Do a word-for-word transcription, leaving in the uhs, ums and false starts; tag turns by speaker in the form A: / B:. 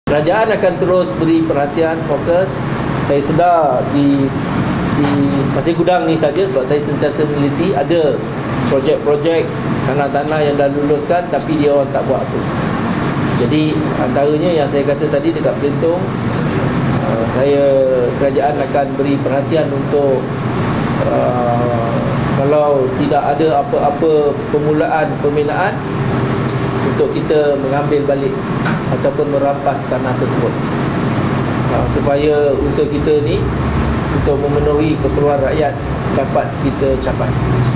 A: kerajaan akan terus beri perhatian, fokus. Saya sedar di di Pasir Gudang ni saja, sebab saya sentiasa meneliti, ada projek-projek tanah-tanah yang dah luluskan tapi dia orang tak buat apa. Jadi antaranya yang saya kata tadi dekat Belitung, uh, saya kerajaan akan beri perhatian untuk uh, kalau tidak ada apa-apa permulaan pembinaan, untuk kita mengambil balik ataupun merampas tanah tersebut, uh, supaya usaha kita ni untuk memenuhi keperluan rakyat dapat kita capai.